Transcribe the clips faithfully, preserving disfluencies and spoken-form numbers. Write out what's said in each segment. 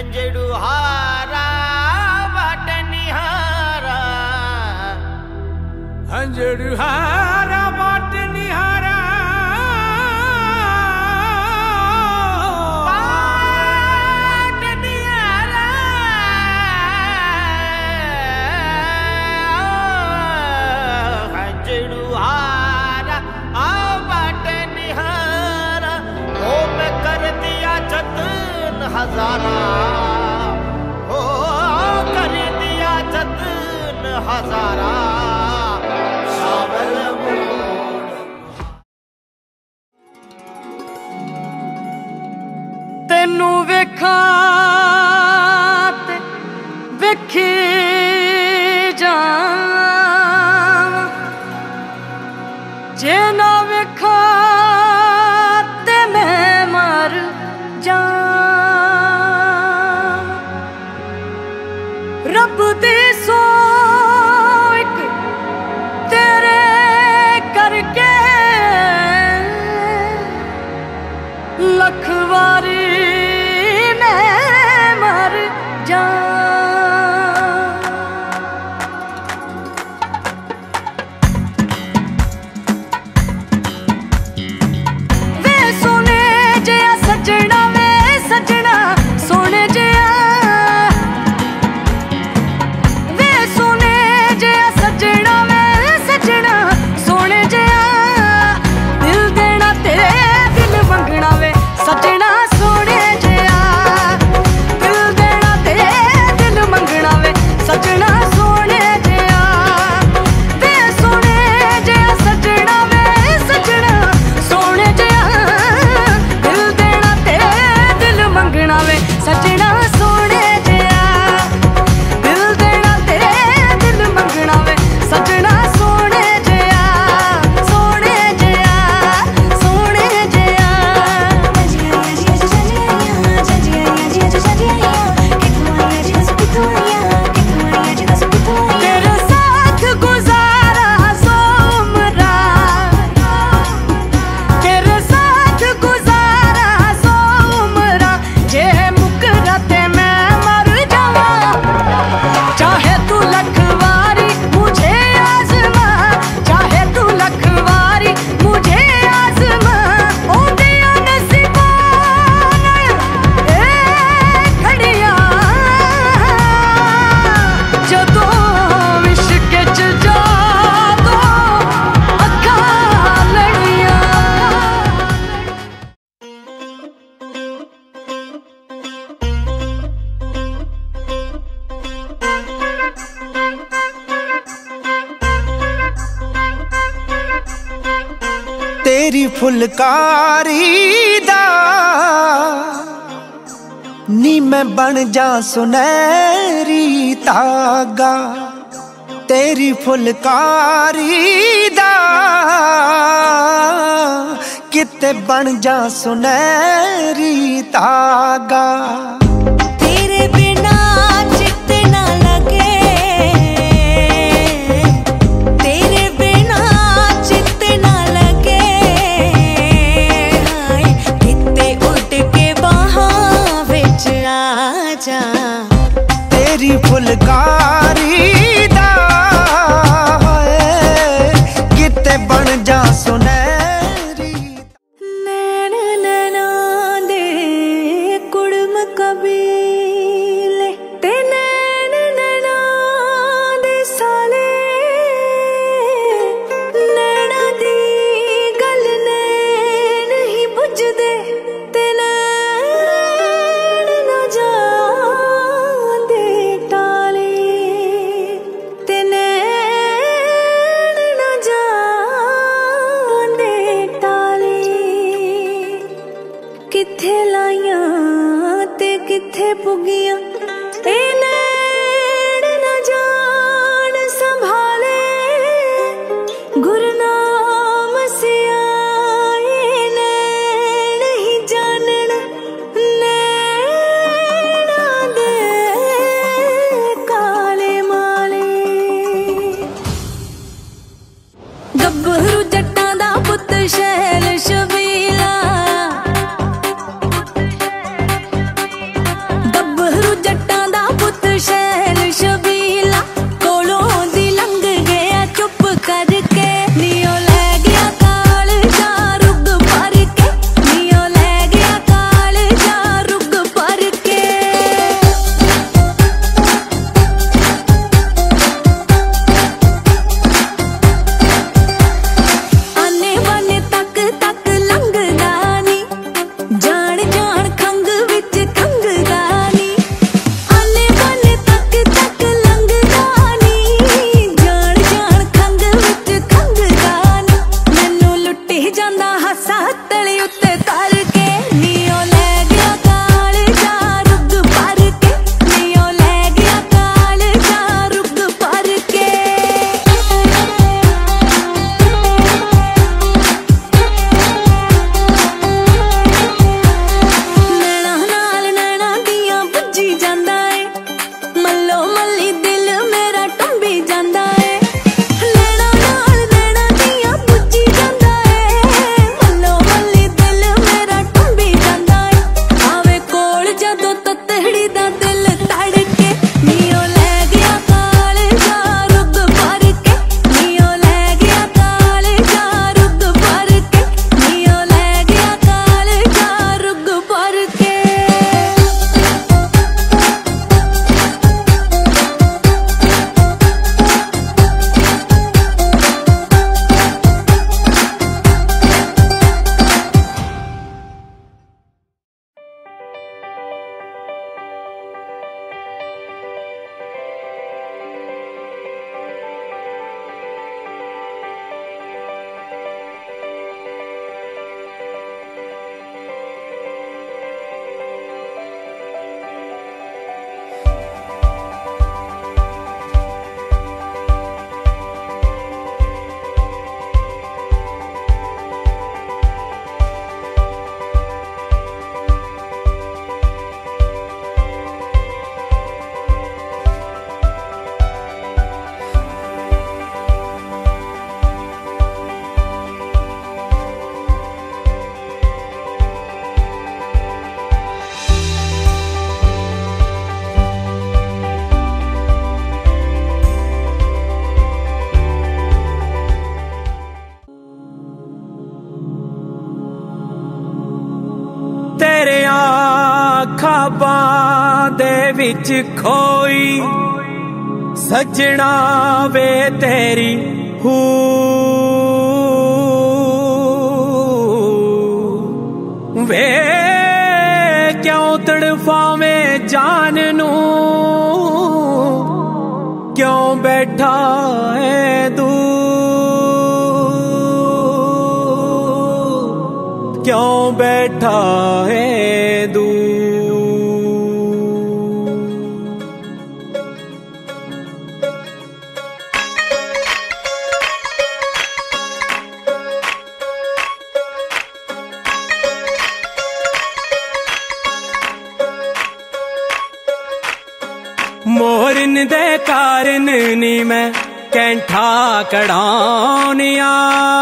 हंजड़ू हारा बाट निहारा, हंजड़ू हारा बाट निहारा, बाट निहारा, हंजड़ू हारा बाट निहारा। ओ मैं कर दिया जतन हजारा, ओ कर दिया जतन हजारा। तेनू वेखा ते वेखी जावां, जे ना वेखा ते मैं मर जावां। रब दी सोच तेरे करके लख वारी तेरी फुलकारी दा नी मैं बन जा सुनहरी तागा। तेरी फुलकारी दा किते बन जा सुनहरी तागा। तेरे बिना चित ना लगे, तेरे बिना चित ना लगे, हाय किते उड़ के बाहां विच आ जा। तेरी फुलकारी दा किते बन जा सुनहरी। नैन नैना दे कुड़म कबीले ते नैन नैना दे साले, नैना दी गल नैन ही बुझदे ते नैन ना जांदे टाले। चुप करके नियो ले गया काल जा रुग भर के नियो ले गया काल जा रुग भर के आने बाने तक तक लंघ गानी जान जान खंग विच खंग गानी आने बाने तक तक लंघ गानी जान जान खंग विच खंग गानी मैनू लुट्टी जांदा हासा तली उत्ते तर के नियो ले गया काल जा रुग भर के नियो ले गया काल जा रुग भर के नैना नाल नैना दियां बुझी जांदा है मल्लो मल्ली दिल मेरा टंबी जांदा है नैना नाल नैना दियां बुझी जांदा है मल्लो मल्ली दिल मेरा टंबी जांदा है आवे कोल जदों ततड़ी दा दिल तड़के नियो ले गया काल जा रुग भर के नियो ले गया काल जा रुग भर के नियो ले गया काल जा रुग भर के तेरियां खाबां दे विच खोई सजना वे तेरी हू वे क्यों तड़फावें जान नू क्यों बैठा है दूर क्यों बैठा है दूर मोरन दे कारण नी मैं कैंठा कड़ाउनिया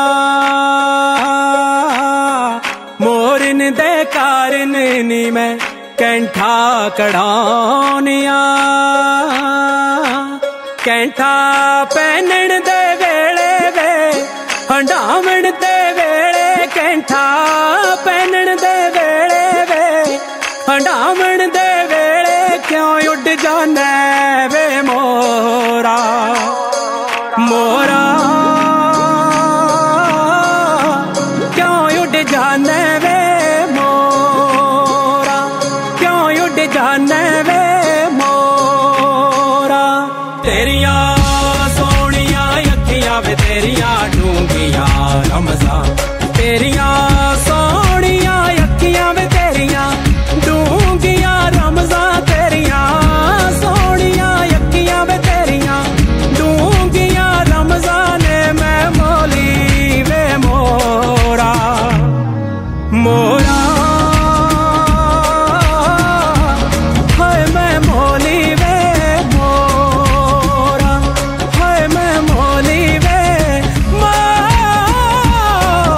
मोरन दे कारण नी मैं कैंठा कड़ाउनिया कैंठा पहनन दे वेले वे हंडावण दे वेले कैंठा पहनन दे वेले वे हंडावण दे वेले क्यों उड़ जाना वे मोरा मोरा क्यों उड़ जाना वे मोरा क्यों उड़ जाना वे मोरा तेरिया सोनिया अखियां वे तेरिया डूंगिया रमजा तेरिया सोनिया अखियां वे तेरिया डूंगिया रमजा तेरिया सोनिया अखियां वे तेरिया डूंगिया रमजा ने मैं मोली वे मोरा मोरा हाय मैं मोली वे मोरा हाय मैं मोली वे मोरा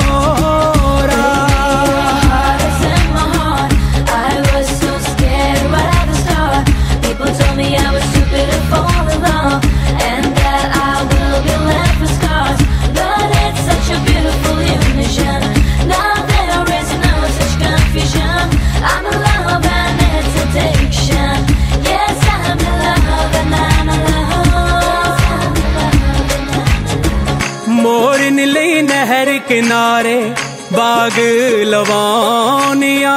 मोरन लई नहर किनारे बाग लवानिया,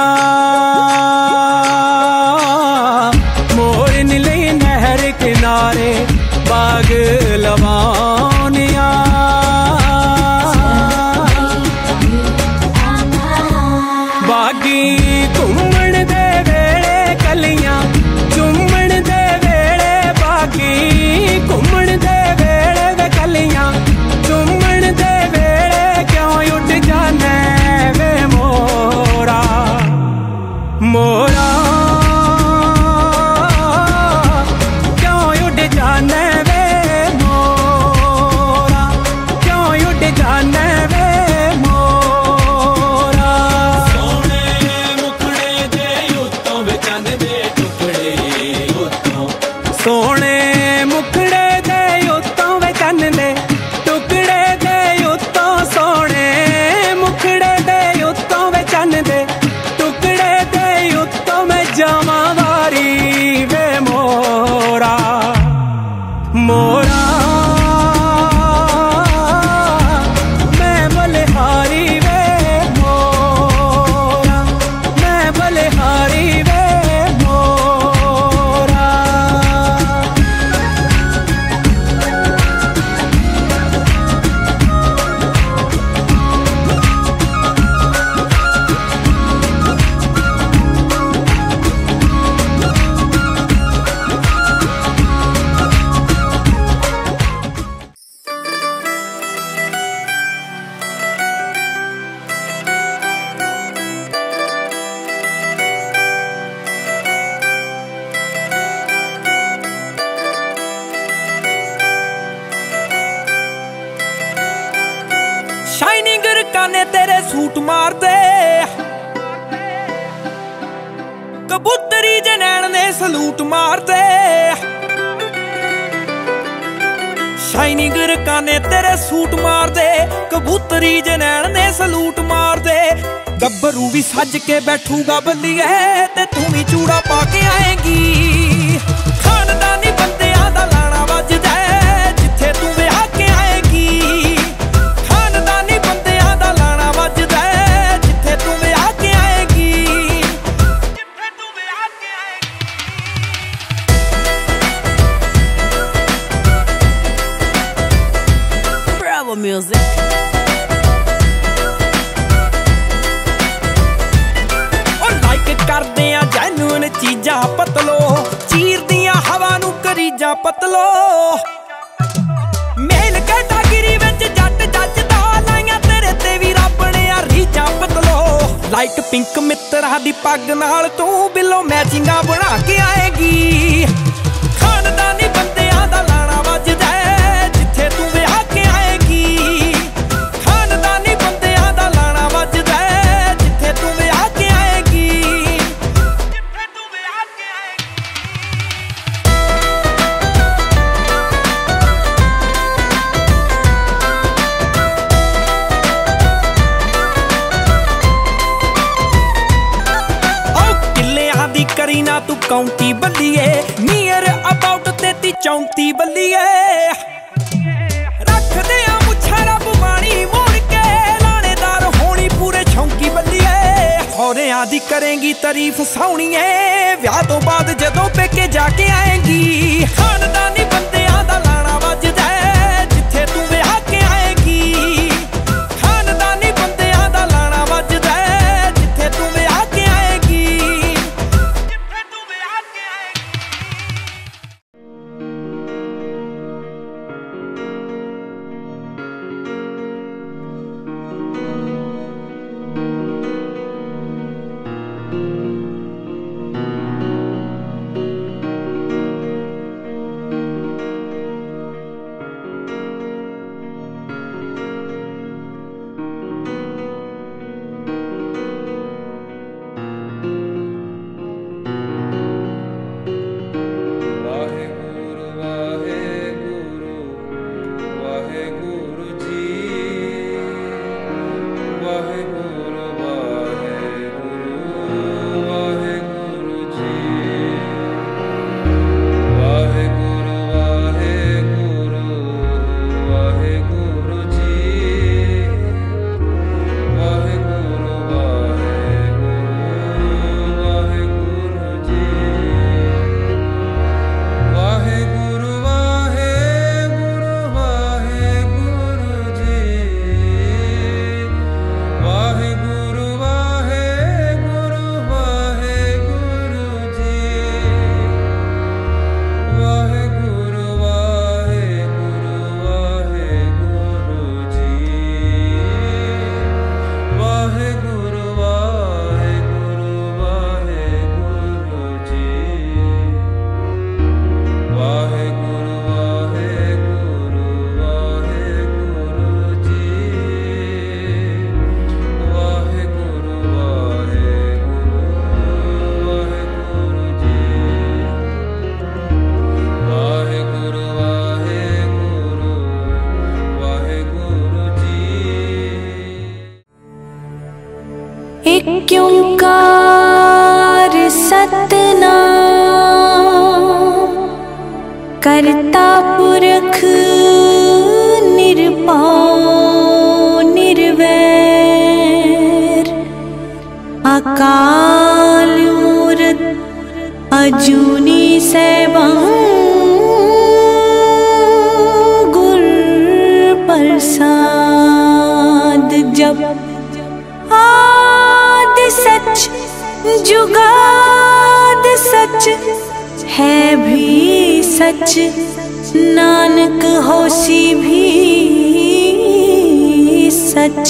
मोरन लई नहर किनारे बाग लवानिया। बागी घूमण दे वेले कलियां चुमण दे वेले, बागी घूमण दे वेले वे कलियां चुमण दे वेले क्यों उठ जाने वे मोरा मोरा, क्यों उठ जाने वे मोरा, क्यों उठ जाने वे मोरा। सोने मुखड़े दे उत्तों वे चंद दे टुकड़े उत्तों, सोने मुखड़े दे उत्तों वे चंद दे टुकड़े दे उत्तों, सोने मुखड़े दे उत्तों वे चंद दे टुकड़े दे उत्तों मैं जावां वारी वे मोरा मोरा। मैं बलिहारी वे मोरा, मैं बलिहारी वे मोरा। शाइनिंग रकाने तेरे सूट मार दे, कबूतरी जनैन ने सलूट मार दे। शाइनिंग रकाने तेरे सूट मार दे, कबूतरी जनैन ने सलूट मार दे। गब्बरू भी सज के बैठूगा बल्लिए ते तू भी चूड़ा पा के आएगी। खानदानी बंदियां दा लाना वजदा जिथे तू विआह के आएगी। खानदानी बंदियां दा लाना वजदा जिथे तू विआह के आएगी, जिथे तू विआह के आएगी। Bravo music. करदे आ जैनून चीजां पतलो, चीरदियां हवा नू करीजां पतलो। मेल कैटागिरी विच जट जजदा, लाइयां तेरे ते भी रब ने आ रीजां पतलो। लाइट पिंक मित्तरा दी पग नाल तू बिलो मैचिंगां बना के आएगी। खानदानी बंदियां दा लाना वजदा जिथे तू विआह के आएगी। खानदानी बंदियां दा लाना वजदा जिथे तू विआह के आएगी। करी ना तू काउंटी बल्लिए, नियर अबाउट तेती चौंती बल्लिए। रख दे आ मुछा रब बाणी मोड़ के, लानेदार होनी पूरे छौंकी बल्लिए। होरियां दी करेंगी तारीफ सोहणीए, विआह तो बाद जदों पेके जाके आएगी। खानदानी बंदियां दा लाना वजदा जिथे तू विआह के आएगी। खानदानी बंदियां दा लाना वजदा जिथे तू विआह के आएगी। एक ओंकार सतनाम करता पुरख निर्भव निर्वैर अकाल मूरत अजूनी सैभं गुर प्रसाद। जब आद सच जुगाद सच है भी सच नानक होसी भी सच।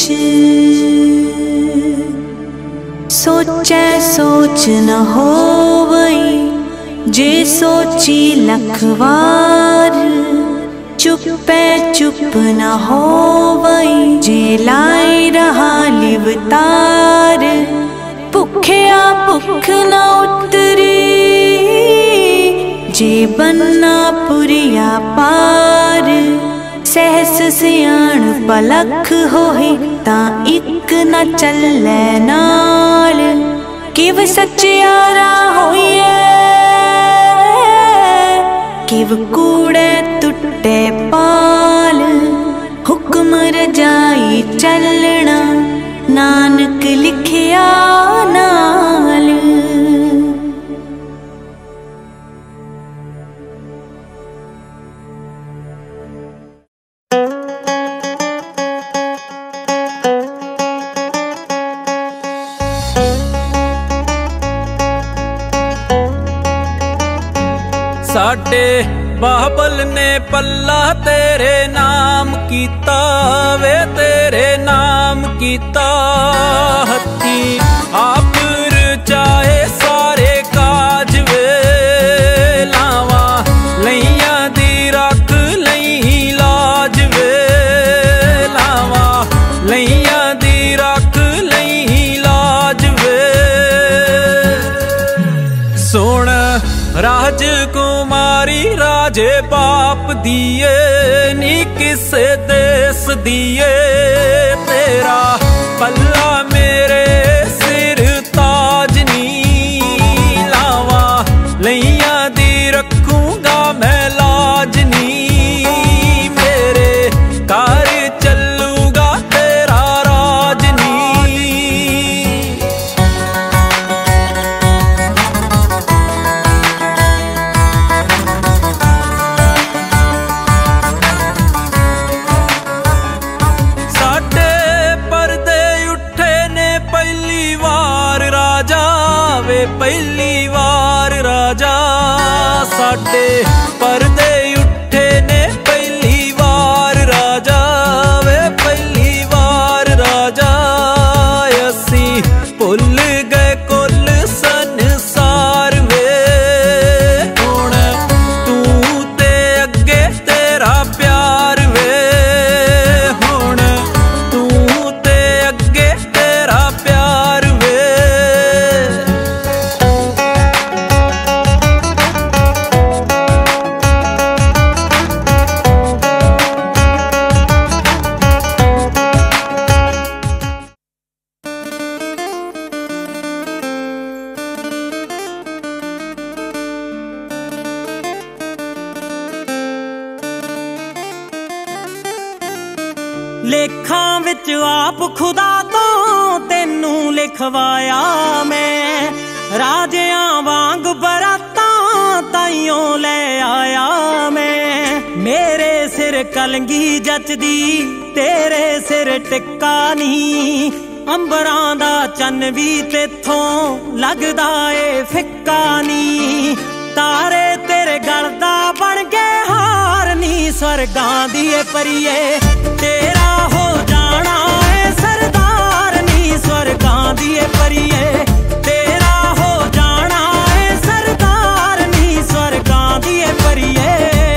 सोचै सोच न होवई जे सोची लखवार चुपै चुप न होवई जे लाई रहा लिवतार। भुखिया भुख न उतरी जे बन्ना पुरिया पार। सहस सियाण पलख होए तां इक न चलै नाल। किव सचियारा होइए किव कूड़े टुटे पाल। हुक्म रजाई चलना नानक लिखिया नाल। साडे बाबल ने पल्ला तेरे नाम कीता वे तेरे नाम कीता। हत्थी आप रचाए सारे काज वे लावा लैया दी रख लई लाज वे लावा लैया दी रख लई लाज वे। सोण राजकुमारी राजे बाप दिए नी किसे देश दिए। तेरा पल्ला मेरे सिर ताज नी लावा लैया दी रखूंगा मैं लाज नी। मेरे कार चलूगा तेरा राज नी। पहली वार राजा साडे परदे उठे ने पहली वार राजा वे पहली वार राजा। असी भुल गए कुल संसार वे हुण तू ते अगे तेरा प्यार वे हुण तू ते अगे तेरा प्यार वे। लेखां विच आप खुदा तो तेनू लिखवाया मैं। राजियां वांग बरातां ताइयों ले आया मैं। मेरे सिर कलंगी जचदी तेरे सिर टिक्का नहीं। अंबरां दा चन्न भी तेथों लगदा ए फिक्का नी। तारे तेरे गल दा बन गए हार नी। स्वर्गां दी ए परिए तेरा हो जाना है सरदार नी। स्वर्गां दी ए परिए तेरा हो जाना है सरदार नी। स्वर्गां दी ए परिए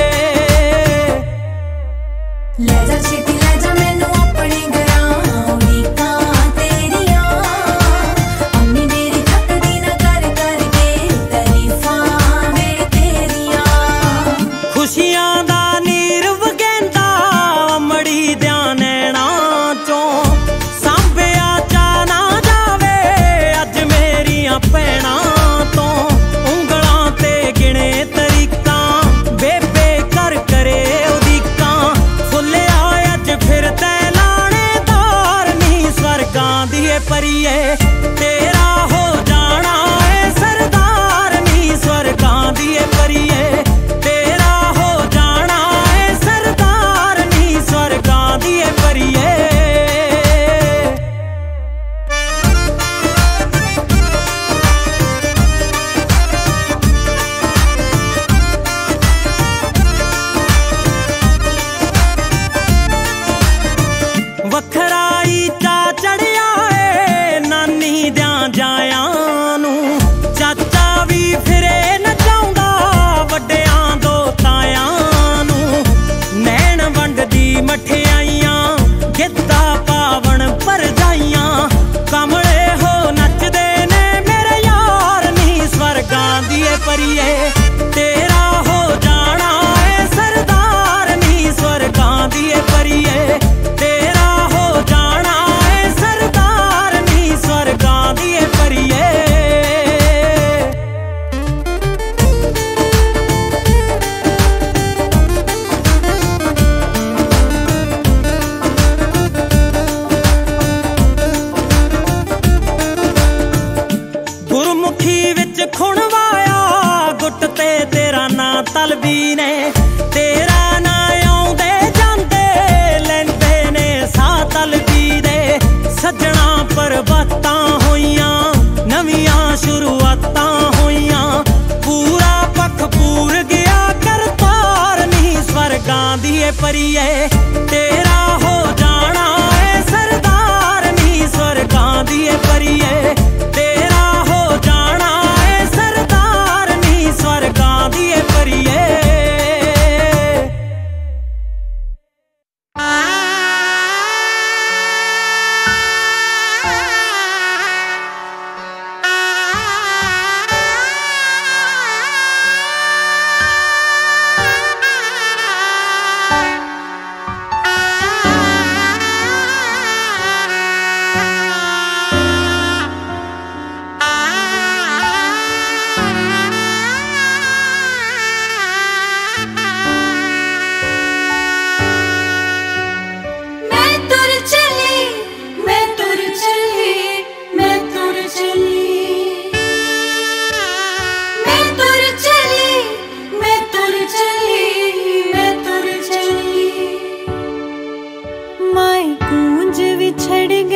ले जा छेती ले जा मैनू अपने घरां उड़ीकां तेरियां। अम्मी मेरी थकदी ना कर करके तारीफां वे तेरियां। खुशियां दा नीर वगेंदा अमड़ी ध्यान दिए परिए तेरा हो जाना है सरदार नी स्वर्गां दिए परिए तेरा हो जाना है सरदार नी स्वर्गां दिए परिए वखराई चा चढ़िया है नानी द्यां जायां नू चाचा भी फिरे न चाहुंदा वड्डियां दो तायां नू नैन वंडदी मठियाइयां गिद्धा पावण भरजाइयां कमले हो नचदे ने मेरे यार नी स्वर्गां दिए परिए तेरा हो जाना है सरदार नी स्वर्गां दिए परिए तेरा हो जाना है सरदार नी स्वर्गां दिए परिए गुरमुखी विच खुणवाया गुट ते तेरा ना तलबी ने तेरा ना आउंदे जांदे लैंदे ने सा तलबी दे सज्जणा परबतां होइयां नवियां शुरुआतां होइयां पूरा पख पूर गया करतार नी स्वर्गां दिए परिए तेरा हो जाना है सरदार नी स्वर्गां दिए परिए तेरा हो जाना है सरदार नी स्वर्गां दिए परिए मैं तुर चली मैं तुर चली मैं तुर चली मैं तुर चली मैं तुर चली मैं तुर चली माई गूंज विछड़